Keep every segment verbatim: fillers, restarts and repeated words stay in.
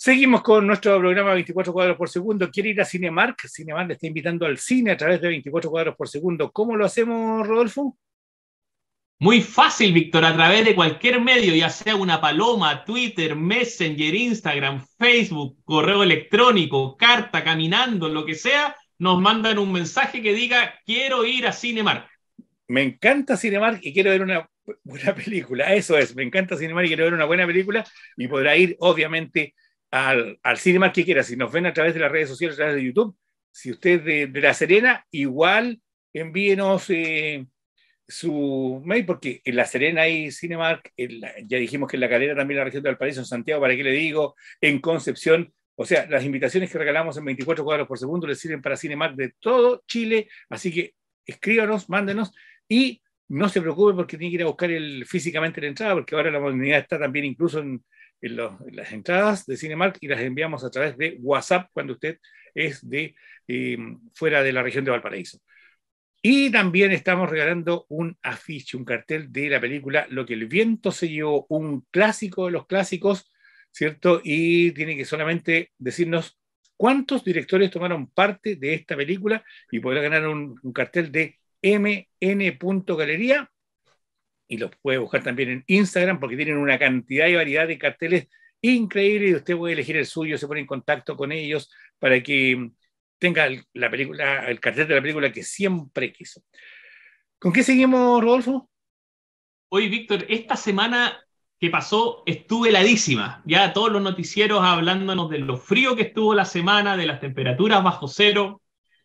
Seguimos con nuestro programa veinticuatro cuadros por segundo. ¿Quiere ir a Cinemark? Cinemark le está invitando al cine a través de veinticuatro cuadros por segundo. ¿Cómo lo hacemos, Rodolfo? Muy fácil, Víctor, a través de cualquier medio, ya sea una paloma, Twitter, Messenger, Instagram, Facebook, correo electrónico, carta, caminando, lo que sea, nos mandan un mensaje que diga, quiero ir a Cinemark. Me encanta Cinemark y quiero ver una buena película. Eso es, me encanta Cinemark y quiero ver una buena película y podrá ir, obviamente, al, al Cinemark que quiera. Si nos ven a través de las redes sociales, a través de YouTube, si usted de, de La Serena, igual envíenos eh, su mail, porque en La Serena hay Cinemark, en la, ya dijimos que en La Calera también, la región de Valparaíso, en Santiago, ¿para qué le digo? En Concepción. O sea, las invitaciones que regalamos en veinticuatro cuadros por segundo les sirven para Cinemark de todo Chile, así que escríbanos, mándenos y no se preocupe porque tiene que ir a buscar el, físicamente la entrada, porque ahora la modernidad está también incluso en, en, los, en las entradas de Cinemark y las enviamos a través de WhatsApp cuando usted es de eh, fuera de la región de Valparaíso. Y también estamos regalando un afiche, un cartel de la película Lo que el viento se llevó, un clásico de los clásicos, ¿cierto? Y tiene que solamente decirnos cuántos directores tomaron parte de esta película y podrá ganar un, un cartel de M N punto Galería, y los puede buscar también en Instagram porque tienen una cantidad y variedad de carteles increíbles y usted puede elegir el suyo, se pone en contacto con ellos para que tenga el, la película, el cartel de la película que siempre quiso. ¿Con qué seguimos, Rodolfo? Oye, Víctor, esta semana que pasó estuve heladísima. Ya todos los noticieros hablándonos de lo frío que estuvo la semana, de las temperaturas bajo cero.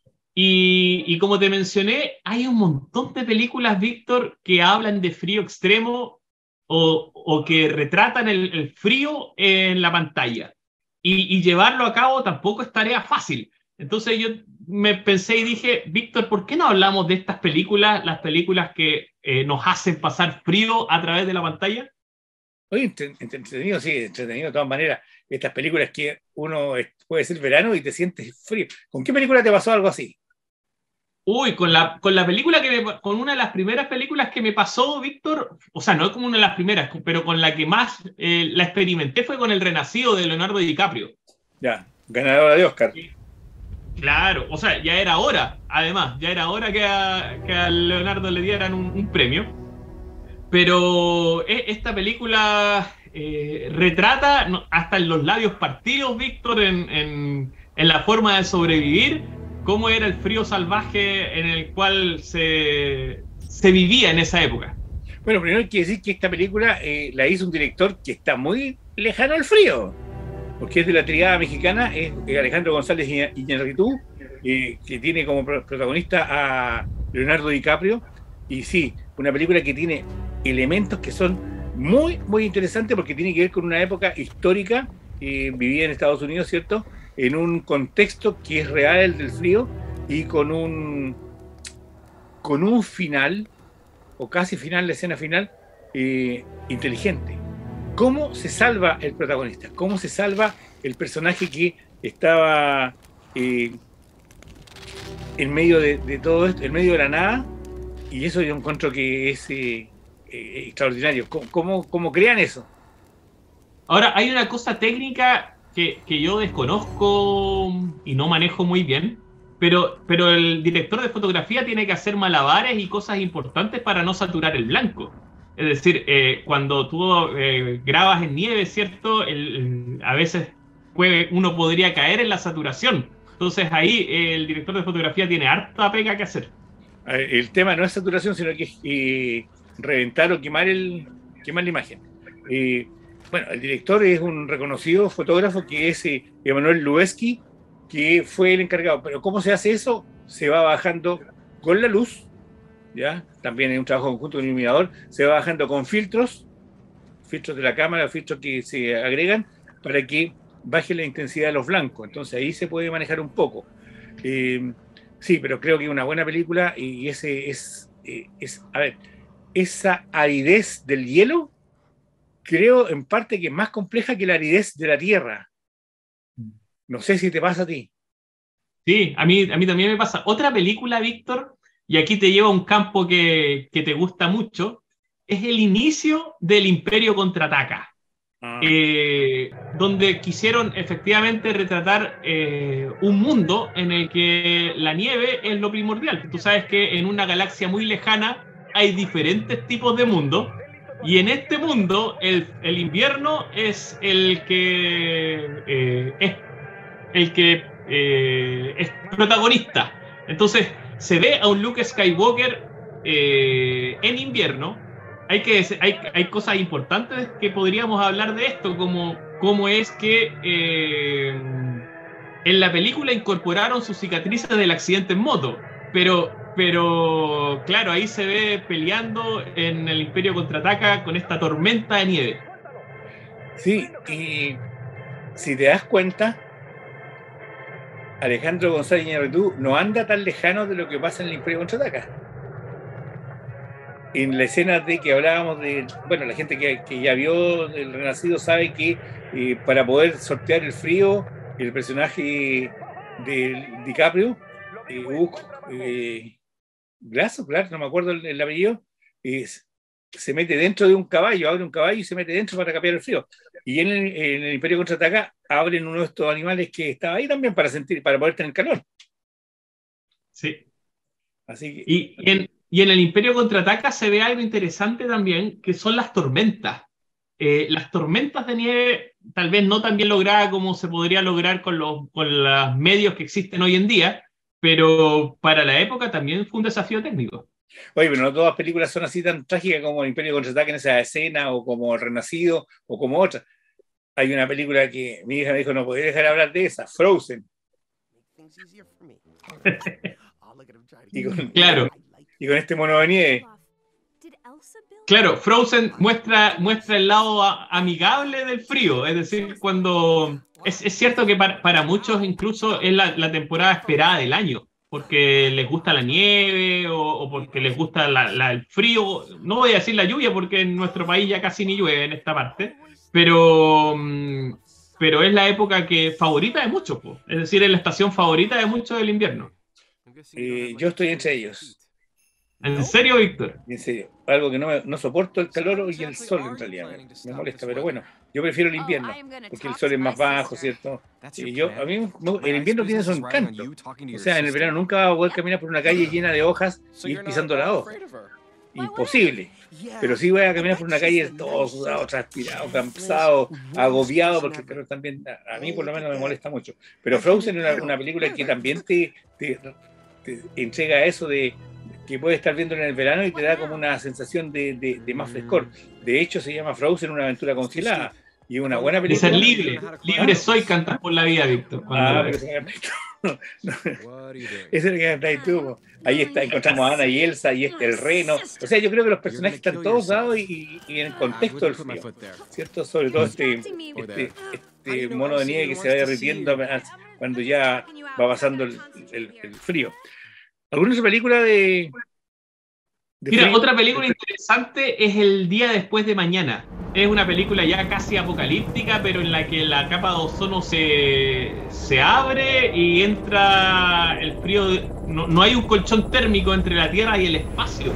Y, y como te mencioné, hay un montón de películas, Víctor, que hablan de frío extremo o, o que retratan el, el frío en la pantalla. Y, y llevarlo a cabo tampoco es tarea fácil. Entonces yo me pensé y dije, Víctor, ¿por qué no hablamos de estas películas, las películas que eh, nos hacen pasar frío a través de la pantalla? Oye, entretenido, sí, entretenido de todas maneras. Estas películas que uno puede ser verano y te sientes frío. ¿Con qué película te pasó algo así? Uy, con la, con la película que me, con una de las primeras películas que me pasó, Víctor, o sea, no es como una de las primeras, pero con la que más eh, la experimenté fue con El Renacido de Leonardo DiCaprio. Ya, ganadora de Oscar. Sí. Claro, o sea, ya era hora, además, ya era hora que a, que a Leonardo le dieran un, un premio. Pero esta película eh, retrata hasta en los labios partidos, Víctor, en, en, en la forma de sobrevivir, cómo era el frío salvaje en el cual se, se vivía en esa época. Bueno, primero hay que decir que esta película eh, la hizo un director que está muy lejano al frío, porque es de la Tríada Mexicana, es Alejandro González Iñárritu, eh, que tiene como protagonista a Leonardo DiCaprio, y sí, una película que tiene elementos que son muy, muy interesantes porque tiene que ver con una época histórica, eh, vivida en Estados Unidos, ¿cierto?, en un contexto que es real, el del frío, y con un, con un final, o casi final, la escena final, eh, inteligente. ¿Cómo se salva el protagonista? ¿Cómo se salva el personaje que estaba eh, en medio de, de todo esto, en medio de la nada? Y eso yo encuentro que es eh, eh, extraordinario. ¿Cómo, cómo, ¿Cómo crean eso? Ahora, hay una cosa técnica que, que yo desconozco y no manejo muy bien, pero, pero el director de fotografía tiene que hacer malabares y cosas importantes para no saturar el blanco. Es decir, eh, cuando tú eh, grabas en nieve, ¿cierto? El, el, a veces puede, uno podría caer en la saturación. Entonces ahí eh, el director de fotografía tiene harta pega que hacer. El tema no es saturación, sino que es eh, reventar o quemar, el, quemar la imagen. Eh, bueno, el director es un reconocido fotógrafo que es eh, Emanuel Lubezki, que fue el encargado. Pero ¿cómo se hace eso? Se va bajando con la luz, ¿ya? También hay un trabajo conjunto con el iluminador, se va bajando con filtros, filtros de la cámara, filtros que se agregan para que baje la intensidad de los blancos. Entonces ahí se puede manejar un poco. Eh, sí, pero creo que es una buena película y ese es, eh, es, a ver, esa aridez del hielo, creo en parte que es más compleja que la aridez de la tierra. No sé si te pasa a ti. Sí, a mí, a mí también me pasa. Otra película, Víctor, y aquí te lleva a un campo que, que te gusta mucho, es el inicio del Imperio Contraataca. Ah. eh, donde quisieron efectivamente retratar eh, un mundo en el que la nieve es lo primordial. Tú sabes que en una galaxia muy lejana hay diferentes tipos de mundos, y en este mundo el, el invierno es el que eh, es el que eh, es protagonista. Entonces se ve a un Luke Skywalker eh, en invierno. Hay, que, hay, hay cosas importantes que podríamos hablar de esto, como cómo es que eh, en la película incorporaron sus cicatrices del accidente en moto, pero, pero claro, ahí se ve peleando en el Imperio Contraataca con esta tormenta de nieve. Sí, y si te das cuenta, Alejandro González Iñárritu no anda tan lejano de lo que pasa en el Imperio Contraataca. En la escena de que hablábamos de, bueno, la gente que, que ya vio El Renacido sabe que eh, para poder sortear el frío, el personaje de DiCaprio, eh, Hugh eh, Glass, claro, no me acuerdo el, el apellido, eh, se mete dentro de un caballo, abre un caballo y se mete dentro para cambiar el frío. Y en el, en el Imperio Contraataca abren uno de estos animales que estaba ahí también para sentir, para poder tener calor. Sí. Así que, y, y, en, y en el Imperio Contraataca se ve algo interesante también, que son las tormentas. Eh, las tormentas de nieve, tal vez no tan bien logradas como se podría lograr con los, con los medios que existen hoy en día, pero para la época también fue un desafío técnico. Oye, pero no todas las películas son así tan trágicas como El Imperio Contraataca en esa escena, o como El Renacido, o como otras. Hay una película que mi hija me dijo, no podía dejar de hablar de esa, Frozen. y, con, claro. y con este mono de nieve. Claro, Frozen muestra, muestra el lado a, amigable del frío, es decir, cuando... Es, es cierto que para, para muchos incluso es la, la temporada esperada del año, porque les gusta la nieve o, o porque les gusta la, la, el frío. No voy a decir la lluvia porque en nuestro país ya casi ni llueve en esta parte, pero, pero es la época que favorita de muchos, pues. Es decir, es la estación favorita de muchos del invierno. Eh, yo estoy entre ellos. ¿En serio, Víctor? En serio, algo que no, me, no soporto el calor y el sol en realidad, me, me molesta, pero bueno, yo prefiero el invierno, porque el sol es más bajo, ¿cierto? Y yo, a mí, el invierno tiene su encanto, o sea, en el verano nunca vas a poder caminar por una calle llena de hojas y ir pisando la hoja, imposible, pero sí voy a caminar por una calle todo sudado, transpirado, cansado, agobiado, porque el calor también, a, a mí por lo menos me molesta mucho, pero Frozen es una, una película que también te, te, te entrega eso de que puedes estar viendo en el verano y te da como una sensación de, de, de más frescor. De hecho, se llama Frozen, una aventura congelada. Y una buena película. De ser libre. Libre soy, cantar por la vida, Víctor. Ah, pero se me no, no. Eso es lo que cantáis tú. Ahí está, encontramos a Ana y Elsa y este, el reno. O sea, yo creo que los personajes están todos dados y, y en el contexto del frío, ¿cierto? Sobre todo este, este, este mono de nieve que se va derritiendo cuando ya va pasando el, el, el frío. ¿Alguna otra película de, de Mira, frío? Otra película interesante es El día después de mañana. Es una película ya casi apocalíptica, pero en la que la capa de ozono se, se abre y entra el frío. No, no hay un colchón térmico entre la Tierra y el espacio.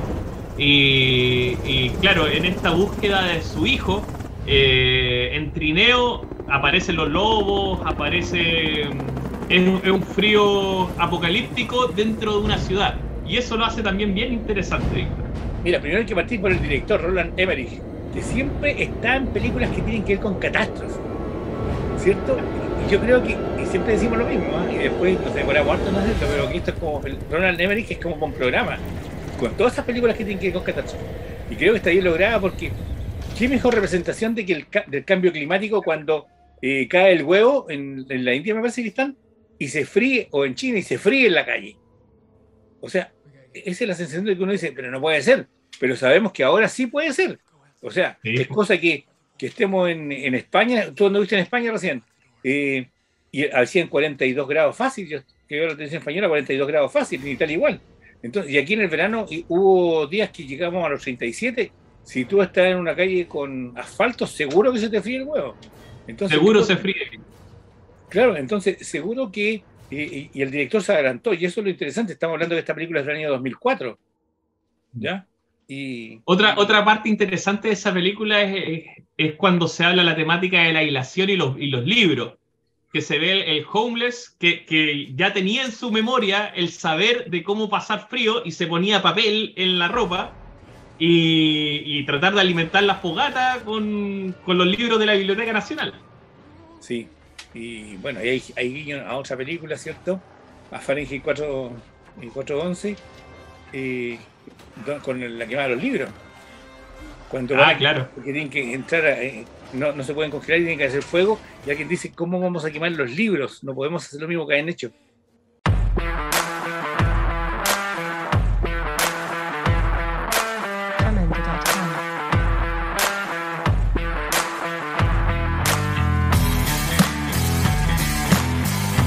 Y, y claro, en esta búsqueda de su hijo, eh, en Trineo aparecen los lobos, aparece... Es un, es un frío apocalíptico dentro de una ciudad. Y eso lo hace también bien interesante, Víctor. Mira, primero hay que partir por el director, Roland Emmerich, que siempre está en películas que tienen que ver con catástrofes, ¿cierto? Y yo creo que, y siempre decimos lo mismo, ¿eh? Y después nos demoramos harto en hacerlo, pero que esto es como, el Roland Emmerich es como un programa, con todas esas películas que tienen que ver con catástrofes. Y creo que está bien lograda porque qué mejor representación de que el, del cambio climático cuando eh, cae el huevo, en, en la India me parece que están, y se fríe, o en China, y se fríe en la calle. O sea, esa es la sensación de que uno dice, pero no puede ser, pero sabemos que ahora sí puede ser. O sea, sí. Es cosa que, que estemos en, en España, tú anduviste en España recién, eh, y hacían cuarenta y dos grados fácil, yo que veo la televisión española, cuarenta y dos grados fácil, y tal igual. Entonces, y aquí en el verano y hubo días que llegamos a los treinta y siete, si tú estás en una calle con asfalto, seguro que se te fríe el huevo. Entonces, seguro se fríe. Claro, entonces seguro que, y, y el director se adelantó, y eso es lo interesante, estamos hablando de esta película del año dos mil cuatro, ¿ya? Y, Otra, y, otra parte interesante de esa película es, es, es cuando se habla la temática de la aislación y los, y los libros, que se ve el, el homeless que, que ya tenía en su memoria el saber de cómo pasar frío y se ponía papel en la ropa y, y tratar de alimentar la fogata con, con los libros de la Biblioteca Nacional. sí, y bueno, hay, hay guiño a otra película, ¿cierto? A Fahrenheit cuatro once, eh, con la quemada de los libros. Cuando Ah, van, claro. porque tienen que entrar, a, eh, no, no se pueden congelar y tienen que hacer fuego, y alguien dice, ¿cómo vamos a quemar los libros? No podemos hacer lo mismo que han hecho.